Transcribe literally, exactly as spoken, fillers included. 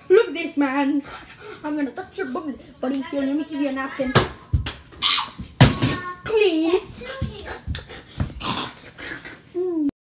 Look at this, man. I'm gonna touch your booty, buddy. Here, let me give you a napkin. Clean.